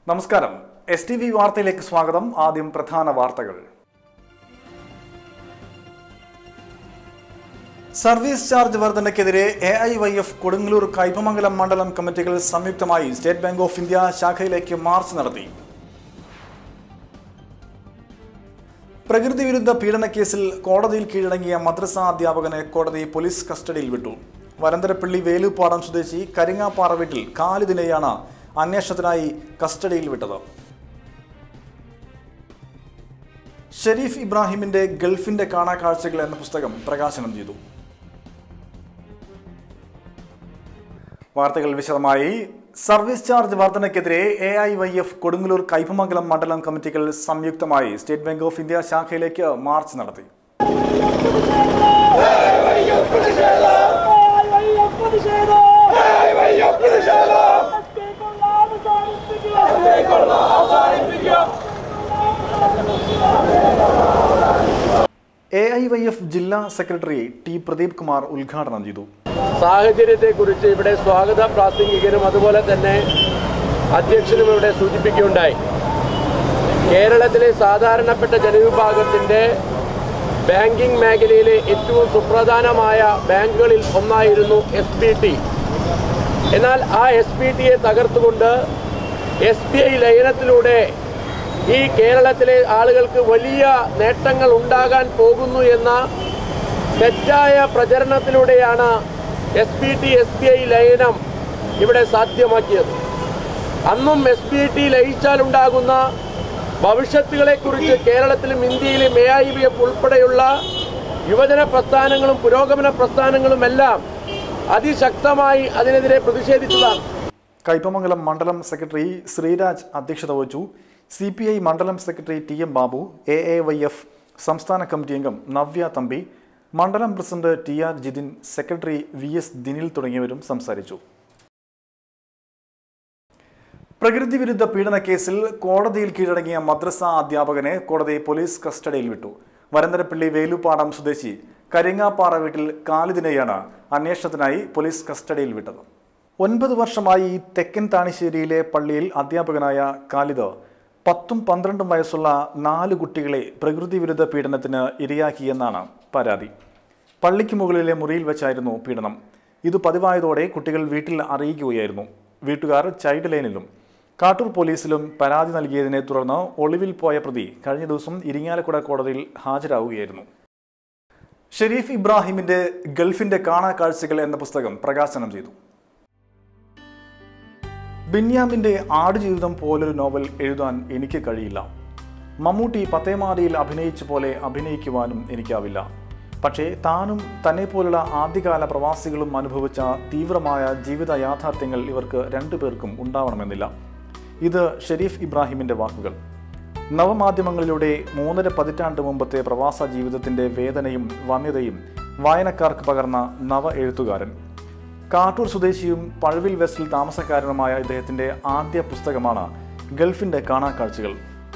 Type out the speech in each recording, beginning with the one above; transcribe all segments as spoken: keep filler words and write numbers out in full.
നമസ്കാരം. S T V വാർത്തയിലേക്ക് സ്വാഗതം. ആദ്യം പ്രധാന വാർത്തകൾ. സർവീസ് ചാർജ് വർധനയ്ക്കെതിരെ A I Y F Kodungallur Kaipamangalam മണ്ഡലം കമ്മിറ്റികൾ സംയുക്തമായി സ്റ്റേറ്റ് ബാങ്ക് ഓഫ് ഇന്ത്യ ശാഖയിലേക്ക് മാർച്ച് നടത്തി. പ്രകൃതി വിരുദ്ധ പീഡനക്കേസിൽ കോടതിയിൽ കീഴടങ്ങിയ മദ്രസ അധ്യാപകനെ കോടതി പോലീസ് കസ്റ്റഡിയിൽ വിട്ടു. വരന്തരപ്പള്ളി വേലുപ്പാടം സ്വദേശി കരിങ്ങാപ്പാറ വീട്ടിൽ ഖാലിദിനെയാണ് അന്വേഷണത്തിനായി കസ്റ്റഡിയിൽ വിട്ടത്. ഷെരീഫ് ഇബ്രാഹിമിന്റെ ഗൾഫിന്റെ കാണാക്കാഴ്ചകൾ എന്ന പുസ്തകം പ്രകാശനം ചെയ്തു. വാർത്തകൾ വിശദമായി. സർവീസ് ചാർജ് വർധനയ്ക്കെതിരെ A I Y F Kodungallur Kaipamangalam മണ്ഡലം കമ്മിറ്റികൾ സംയുക്തമായി സ്റ്റേറ്റ് ബാങ്ക് ഓഫ് ഇന്ത്യ ശാഖയിലേക്ക് മാർച്ച് നടത്തി. എ ഐ വൈ എഫ് ജില്ലാ സെക്രട്ടറി ടി പ്രദീപ് കുമാർ ഉദ്ഘാടനം ചെയ്തു. സാഹചര്യത്തെക്കുറിച്ച് ഇവിടെ സ്വാഗത പ്രാസംഗികരും അതുപോലെ തന്നെ അധ്യക്ഷനും ഇവിടെ സൂചിപ്പിക്കുകയുണ്ടായി. കേരളത്തിലെ സാധാരണപ്പെട്ട ജനവിഭാഗത്തിന്റെ ബാങ്കിംഗ് മേഖലയിലെ ഏറ്റവും സുപ്രധാനമായ ബാങ്കുകളിൽ ഒന്നായിരുന്നു എസ് ബി ടി. എന്നാൽ ആ എസ് ബി ടിയെ തകർത്തുകൊണ്ട് എസ് ബി ഐ ലയനത്തിലൂടെ ഈ കേരളത്തിലെ ആളുകൾക്ക് വലിയ നേട്ടങ്ങൾ ഉണ്ടാകാൻ പോകുന്നു എന്ന തെറ്റായ പ്രചരണത്തിലൂടെയാണ് S B T S B I ലയനം ഇവിടെ സാധ്യമാക്കിയത്. അന്നും എസ് ബി ടി ലയിച്ചാലുണ്ടാകുന്ന ഭവിഷ്യത്തുകളെക്കുറിച്ച് കേരളത്തിലും ഇന്ത്യയിലും എ ഐ വൈ എഫ് ഉൾപ്പെടെയുള്ള യുവജന പ്രസ്ഥാനങ്ങളും പുരോഗമന പ്രസ്ഥാനങ്ങളും എല്ലാം അതിശക്തമായി അതിനെതിരെ പ്രതിഷേധിച്ചതാണ്. കയ്പമംഗലം മണ്ഡലം സെക്രട്ടറി ശ്രീരാജ് അധ്യക്ഷത വഹിച്ചു. സി പി ഐ മണ്ഡലം secretary T M Babu, A A Y F സംസ്ഥാന കമ്മിറ്റി അംഗം നവ്യ തമ്പി, മണ്ഡലം president T R Jithin, secretary V S Dinil തുടങ്ങിയവരും സംസാരിച്ചു. പ്രകൃതി വിരുദ്ധ പീഡനക്കേസിൽ കോടതിയിൽ കീഴടങ്ങിയ മദ്രസ അധ്യാപകനെ കോടതി പോലീസ് കസ്റ്റഡിയിൽ വിട്ടു. വരന്തരപ്പള്ളി വേലുപ്പാടം സ്വദേശി കരിങ്ങാപ്പാറ വീട്ടിൽ ഖാലിദിനെയാണ് അന്വേഷണത്തിനായി പോലീസ് കസ്റ്റഡിയിൽ വിട്ടത്. ഒൻപത് വർഷമായി തെക്കൻ താണിശ്ശേരിയിലെ പള്ളിയിൽ അധ്യാപകനായ ഖാലിദ് പത്തും പന്ത്രണ്ടും വയസ്സുള്ള നാല് കുട്ടികളെ പ്രകൃതി വിരുദ്ധ പീഡനത്തിന് ഇരയാക്കിയെന്നാണ് പരാതി. പള്ളിക്ക് മുകളിലെ മുറിയിൽ വെച്ചായിരുന്നു പീഡനം. ഇത് പതിവായതോടെ കുട്ടികൾ വീട്ടിൽ അറിയിക്കുകയായിരുന്നു. വീട്ടുകാർ ചൈൽഡ് ലൈനിലും കാട്ടൂർ പോലീസിലും പരാതി നൽകിയതിനെ തുടർന്ന് ഒളിവിൽ പോയ പ്രതി കഴിഞ്ഞ ദിവസം ഇരിങ്ങാലക്കുട കോടതിയിൽ ഹാജരാകുകയായിരുന്നു. ഷെരീഫ് ഇബ്രാഹിമിന്റെ ഗൾഫിന്റെ കാണാക്കാഴ്ചകൾ എന്ന പുസ്തകം പ്രകാശനം ചെയ്തു. ബെന്യാമിന്റെ ആടുജീവിതം പോലൊരു നോവൽ എഴുതാൻ എനിക്ക് കഴിയില്ല. മമ്മൂട്ടി പത്തേമാരിയിൽ അഭിനയിച്ച പോലെ അഭിനയിക്കുവാനും എനിക്കാവില്ല. പക്ഷേ താനും തന്നെ പോലുള്ള ആദ്യകാല പ്രവാസികളും അനുഭവിച്ച തീവ്രമായ ജീവിത യാഥാർത്ഥ്യങ്ങൾ ഇവർക്ക് രണ്ടുപേർക്കും ഉണ്ടാവണമെന്നില്ല. ഇത് ഷെരീഫ് ഇബ്രാഹിമിന്റെ വാക്കുകൾ. നവമാധ്യമങ്ങളിലൂടെ മൂന്നര പതിറ്റാണ്ട് മുമ്പത്തെ പ്രവാസ ജീവിതത്തിന്റെ വേദനയും വന്യതയും വായനക്കാർക്ക് പകർന്ന നവ എഴുത്തുകാരൻ. കാട്ടൂർ സ്വദേശിയും പഴുവിൽ വെസ്റ്റിൽ താമസക്കാരനുമായ ഇദ്ദേഹത്തിന്റെ ആദ്യ പുസ്തകമാണ് ഗൾഫിന്റെ കാണാക്കാഴ്ചകൾ.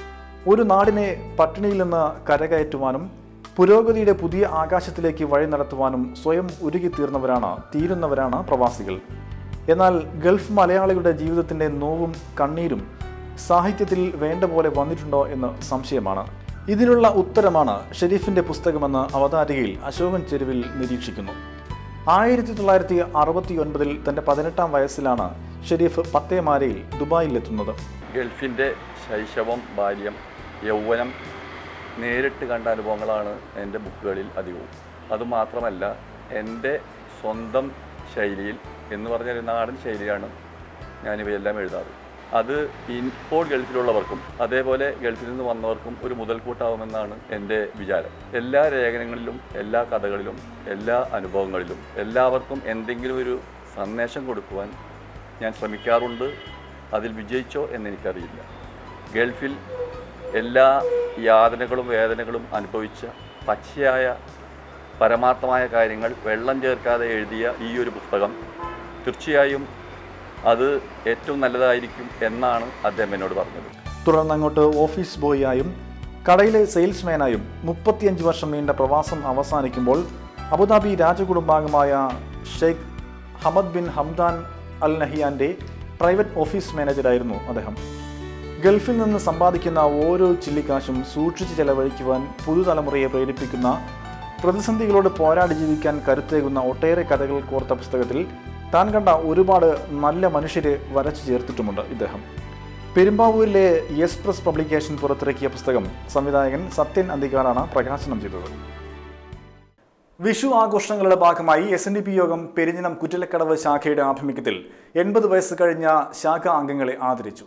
ഒരു നാടിനെ പട്ടിണിയിൽ നിന്ന് കരകയറ്റുവാനും പുരോഗതിയുടെ പുതിയ ആകാശത്തിലേക്ക് വഴി നടത്തുവാനും സ്വയം ഉരുകിത്തീർന്നവരാണ് തീരുന്നവരാണ് പ്രവാസികൾ. എന്നാൽ ഗൾഫ് മലയാളികളുടെ ജീവിതത്തിന്റെ നോവും കണ്ണീരും സാഹിത്യത്തിൽ വേണ്ട പോലെ വന്നിട്ടുണ്ടോ എന്ന് സംശയമാണ്. ഇതിനുള്ള ഉത്തരമാണ് ഷെരീഫിന്റെ പുസ്തകമെന്ന് അവതാരികയിൽ അശോകൻ ചെരുവിൽ നിരീക്ഷിക്കുന്നു. ആയിരത്തി തൊള്ളായിരത്തി അറുപത്തി ഒൻപതിൽ തന്റെ പതിനെട്ടാം വയസ്സിലാണ് ഷെരീഫ് പത്തേമാരയിൽ ദുബായിലെത്തുന്നത്. ഗൾഫിൻ്റെ ശൈശവം, ബാല്യം, യൗവനം നേരിട്ട് കണ്ട അനുഭവങ്ങളാണ് എൻ്റെ ബുക്കുകളിൽ അധികവും. അതുമാത്രമല്ല, എൻ്റെ സ്വന്തം ശൈലിയിൽ എന്ന് പറഞ്ഞാൽ നാടൻ ശൈലിയാണ് ഞാനിവയെല്ലാം എഴുതാറ്. അത് ഇപ്പോൾ ഗൾഫിലുള്ളവർക്കും അതേപോലെ ഗൾഫിൽ നിന്ന് വന്നവർക്കും ഒരു മുതൽക്കൂട്ടാവുമെന്നാണ് എൻ്റെ വിചാരം. എല്ലാ ലേഖനങ്ങളിലും എല്ലാ കഥകളിലും എല്ലാ അനുഭവങ്ങളിലും എല്ലാവർക്കും എന്തെങ്കിലും ഒരു സന്ദേശം കൊടുക്കുവാൻ ഞാൻ ശ്രമിക്കാറുണ്ട്. അതിൽ വിജയിച്ചോ എന്നെനിക്കറിയില്ല. ഗൾഫിൽ എല്ലാ യാതനകളും വേദനകളും അനുഭവിച്ച പച്ചയായ പരമാർത്ഥമായ കാര്യങ്ങൾ വെള്ളം ചേർക്കാതെ എഴുതിയ ഈ ഒരു പുസ്തകം തീർച്ചയായും അത് ഏറ്റവും നല്ലതായിരിക്കും എന്നാണ് അദ്ദേഹം എന്നോട് പറഞ്ഞത്. തുടർന്ന് അങ്ങോട്ട് ഓഫീസ് ബോയിയായും കടയിലെ സെയിൽസ്മാനായും മുപ്പത്തിയഞ്ച് വർഷം നീണ്ട പ്രവാസം അവസാനിക്കുമ്പോൾ അബുദാബി രാജകുടുംബാംഗമായ Sheikh Hamad bin Hamdan Al നഹിയാന്റെ പ്രൈവറ്റ് ഓഫീസ് മാനേജറായിരുന്നു അദ്ദേഹം. ഗൾഫിൽ നിന്ന് സമ്പാദിക്കുന്ന ഓരോ ചില്ലിക്കാശും സൂക്ഷിച്ച് ചെലവഴിക്കുവാൻ പുതുതലമുറയെ പ്രേരിപ്പിക്കുന്ന, പ്രതിസന്ധികളോട് പോരാടി ജീവിക്കാൻ കരുത്തേകുന്ന ഒട്ടേറെ കഥകൾ കോർത്ത പുസ്തകത്തിൽ താൻ കണ്ട ഒരുപാട് നല്ല മനുഷ്യരെ വരച്ചു ചേർത്തിട്ടുമുണ്ട് ഇദ്ദേഹം. പെരുമ്പാവൂരിലെ യെസ് പ്രസ് പബ്ലിക്കേഷൻ പുറത്തിറക്കിയ പുസ്തകം സംവിധായകൻ സത്യൻ അന്തിക്കാടാണ് പ്രകാശനം ചെയ്തത്. വിഷു ആഘോഷങ്ങളുടെ ഭാഗമായി എസ് എൻ ഡി പി യോഗം പെരിഞ്ഞനം കുറ്റിലക്കടവ് ശാഖയുടെ ആഭിമുഖ്യത്തിൽ എൺപത് വയസ്സ് കഴിഞ്ഞ ശാഖ അംഗങ്ങളെ ആദരിച്ചു.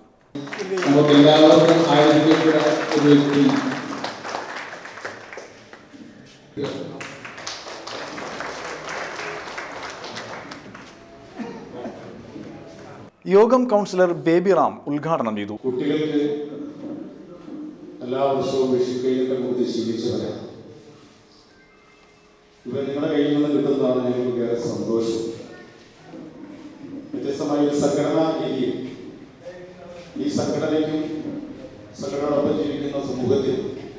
യോഗം കൗൺസിലർ ബേബി റാം ഉദ്ഘാടനം ചെയ്തു. കുട്ടികൾക്ക് എല്ലാ വർഷവും വിഷുക്കൈകളുടെ കൂടി ശീലിച്ചവരാണ്. ഇവ നിങ്ങളുടെ കയ്യിൽ നിന്ന് കിട്ടുന്നതാണ് ഞങ്ങൾക്ക് ഏറെ സന്തോഷം. വ്യത്യസ്തമായ ഒരു സംഘടനാ രീതിയിൽ ഈ സംഘടനയ്ക്കും സംഘടനയോടൊപ്പം ജീവിക്കുന്ന സമൂഹത്തിൽ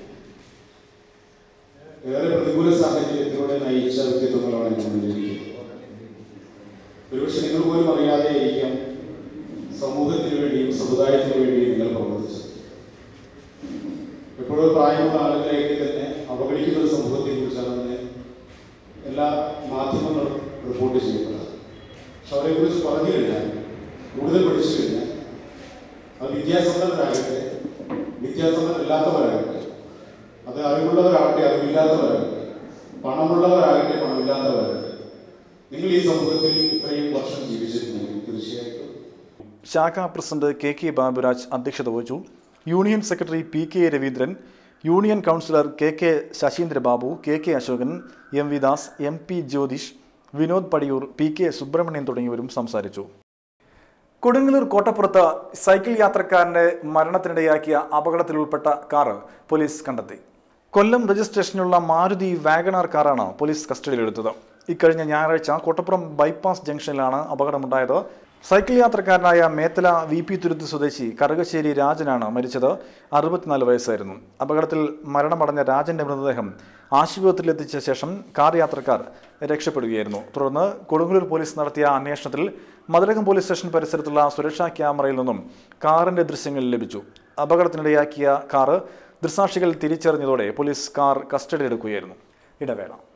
ഏറെ പ്രതികൂല സാഹചര്യത്തിലൂടെ നയിച്ച വ്യക്തിത്വങ്ങളാണ് മുന്നിലിരിക്കുന്നത്. ഒരുപക്ഷെ നിങ്ങൾ പോലും അറിയാതെ ഇരിക്കാം സമൂഹത്തിന് വേണ്ടിയും സമുദായത്തിന് വേണ്ടിയും നിങ്ങൾ പ്രവർത്തിച്ചത്. എപ്പോഴും പ്രായമുള്ള ആളുകളെയൊക്കെ തന്നെ അവഗണിക്കുന്ന ഒരു സമൂഹത്തെ കുറിച്ചാണ് എല്ലാ മാധ്യമങ്ങളും റിപ്പോർട്ട് ചെയ്യപ്പെട്ടത്. പക്ഷെ അവരെക്കുറിച്ച് പറഞ്ഞു കഴിഞ്ഞാൽ, കൂടുതൽ പഠിച്ചു കഴിഞ്ഞാൽ, അത് വിദ്യാസമ്പന്നരാകട്ടെ വിദ്യാസമ്പന്നരല്ലാത്തവരാകട്ടെ, അത് അറിവുള്ളവരാകട്ടെ അറിവില്ലാത്തവരാകട്ടെ, പണമുള്ളവരാകട്ടെ പണമില്ലാത്തവരാകട്ടെ, നിങ്ങൾ ഈ സമൂഹത്തിൽ ഇത്രയും വർഷം ജീവിച്ചിട്ടുണ്ടെങ്കിൽ തീർച്ചയായിട്ടും. ശാഖാ പ്രസിഡന്റ് കെ കെ ബാബുരാജ് അധ്യക്ഷത വഹിച്ചു. Union secretary P K Raveendran, union councillor K K Sasheendrababu, K K Ashokan, M V Das, M P Jyothish, Vinod Padiyoor, P K Subrahmanyan തുടങ്ങിയവരും സംസാരിച്ചു. കൊടുങ്ങല്ലൂർ കോട്ടപ്പുറത്ത് സൈക്കിൾ യാത്രക്കാരന്റെ മരണത്തിനിടയാക്കിയ അപകടത്തിൽ ഉൾപ്പെട്ട കാറ് പോലീസ് കണ്ടെത്തി. കൊല്ലം രജിസ്ട്രേഷനുള്ള മാരുതി വാഗണാർ കാറാണ് പോലീസ് കസ്റ്റഡിയിലെടുത്തത്. ഇക്കഴിഞ്ഞ ഞായറാഴ്ച കോട്ടപ്പുറം ബൈപ്പാസ് ജംഗ്ഷനിലാണ് അപകടമുണ്ടായത്. സൈക്കിൾ യാത്രക്കാരനായ മേത്തല വി പി തുരുത്ത് സ്വദേശി കറുകശ്ശേരി രാജനാണ് മരിച്ചത്. അറുപത്തിനാല് വയസ്സായിരുന്നു. അപകടത്തിൽ മരണമടഞ്ഞ രാജന്റെ മൃതദേഹം ആശുപത്രിയിൽ എത്തിച്ച ശേഷം കാർ യാത്രക്കാർ രക്ഷപ്പെടുകയായിരുന്നു. തുടർന്ന് കൊടുങ്ങല്ലൂർ പോലീസ് നടത്തിയ അന്വേഷണത്തിൽ മതിലകം പോലീസ് സ്റ്റേഷൻ പരിസരത്തുള്ള സുരക്ഷാ ക്യാമറയിൽ നിന്നും കാറിന്റെ ദൃശ്യങ്ങൾ ലഭിച്ചു. അപകടത്തിനിടയാക്കിയ കാറ് ദൃക്സാക്ഷികൾ തിരിച്ചറിഞ്ഞതോടെ പോലീസ് കാർ കസ്റ്റഡിയിലെടുക്കുകയായിരുന്നു. ഇടവേള.